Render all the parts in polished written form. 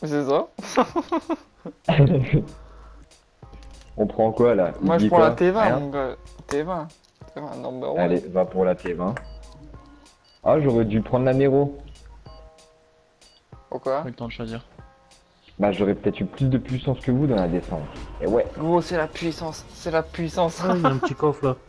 C'est ça. On prend quoi là? Il Moi, je dit prends la quoi? T20, Rien? mon gars. T20. T20, number one. Allez, va pour la T20. Ah, j'aurais dû prendre la Nero. Pourquoi? Pas le temps de choisir. Bah, j'aurais peut-être eu plus de puissance que vous dans la descente. Et ouais. Gros, c'est la puissance. C'est la puissance. Ah, il y a un petit coffre là.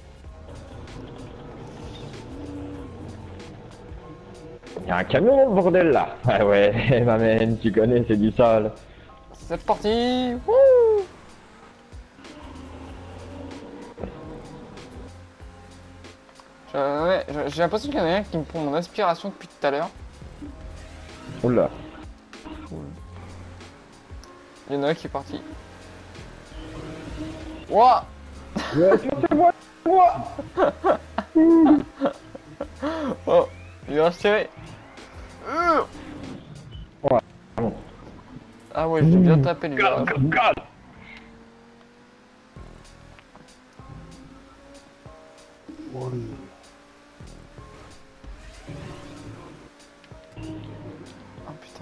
Il y a un camion dans le bordel là. Ah ouais, ma man, tu connais, c'est du sale. C'est parti. Wouh. Ouais, j'ai l'impression qu'il y en a un qui me prend mon inspiration depuis tout à l'heure. Oula. Il y en a un qui est parti. Wouah. Ouais, c'est moi, c'est moi. Oh, il va retiré. Ouais, bon. Ah ouais, je l'ai bien tapé le virage. God. Oh, oui. Oh putain.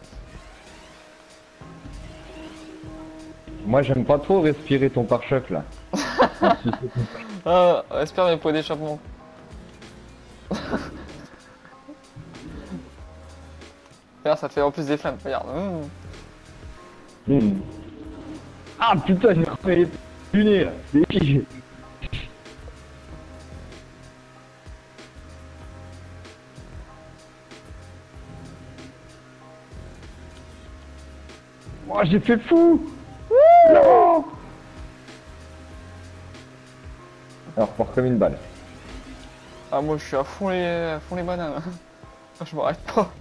Moi, j'aime pas trop respirer ton pare-choc là. Ah, espère mes pots d'échappement. Regarde, ça fait en plus des flammes, regarde. Hmm. Ah putain, j'ai remis du nez là. Oh, j'ai fait le fou. Non. Alors, fort comme une balle. Ah, moi je suis à fond les bananes. Je m'arrête pas.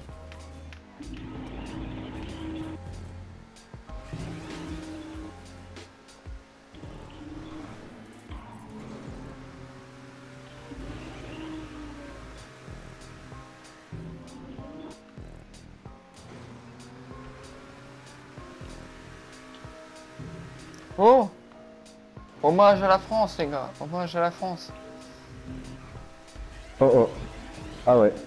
Oh! Hommage à la France, les gars. Hommage à la France. Oh oh. Ah ouais.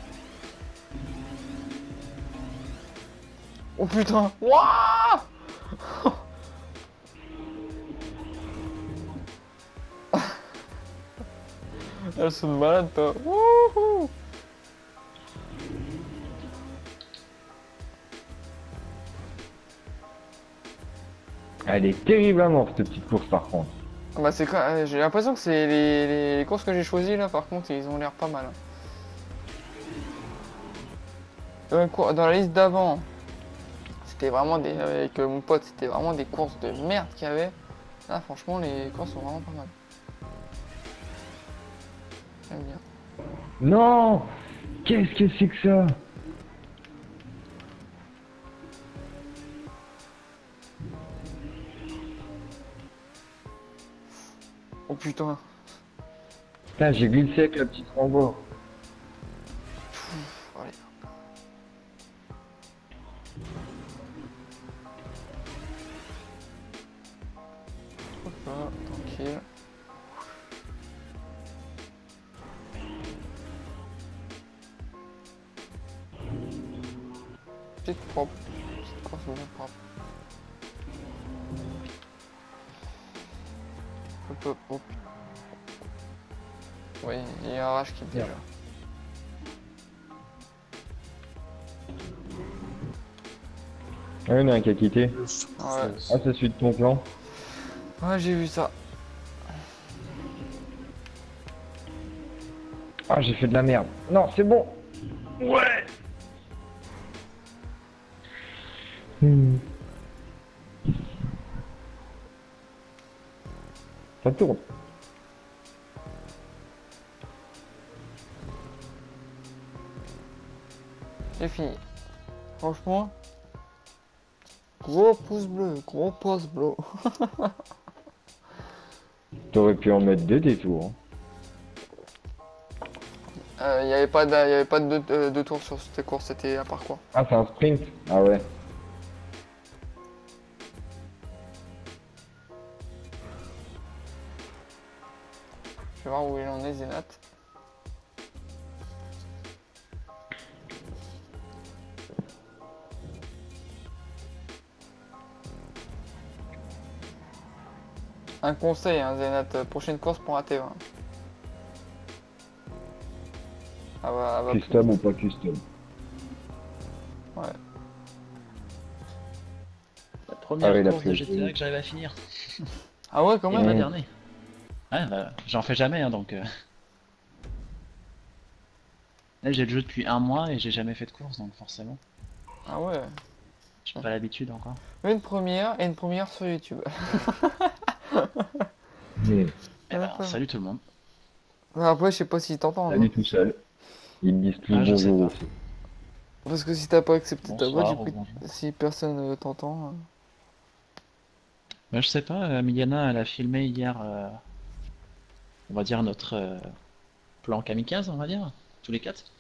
Oh putain! Wouah! Elles sont malades, toi. Wouhou! Elle est terriblement cette petite course par contre. Ah bah c'est quoi? J'ai l'impression que c'est les courses que j'ai choisies là, par contre, ils ont l'air pas mal. Dans la liste d'avant, c'était vraiment des. Avec mon pote, c'était vraiment des courses de merde qu'il y avait. Là, franchement, les courses sont vraiment pas mal. J'aime bien. Non. Qu'est-ce que c'est que ça? Oh putain. Putain, j'ai glissé avec la petite rambo. Allez. Hop là, tranquille. Petite propre. Petite course bien propre. Hop hop hop. Oui, il y a un rage qui déjà. Ah, il y en a un qui a quitté. Ouais. Ah, c'est celui de ton plan. Ouais, j'ai vu ça. Ah, j'ai fait de la merde. Non, c'est bon. Ouais. Ça tourne. C'est fini. Franchement, gros pouce bleu, gros pouce bleu. T'aurais pu en mettre deux des tours. Il n'y avait pas de tour sur cette course, c'était à part quoi. Ah, c'est un sprint. Ah ouais. Je vais voir où il en est, Zenat. Un conseil, hein, Zénat, prochaine course pour un T20. Ah bah, Custom ou pas custom. La première Ah oui, course de la GTA que j'arrive à finir. Ah ouais, quand Et même. pas Mmh. dernier. Ouais, bah, j'en fais jamais, hein, donc... Là, j'ai le jeu depuis un mois et j'ai jamais fait de course, donc forcément, Ah ouais. j'ai pas l'habitude encore. Une première et une première sur YouTube. Mmh. Eh ben, salut tout le monde. Après, je sais pas si t'entends, Salut hein. tout seul. Ils me disent tous Ah, je sais bonjour pas. aussi. Parce que si t'as pas accepté ta voix, du Bonsoir ou coup, bonjour. si personne t'entend. Bah, je sais pas, Miliana, elle a filmé hier, on va dire, notre plan kamikaze, on va dire, tous les quatre.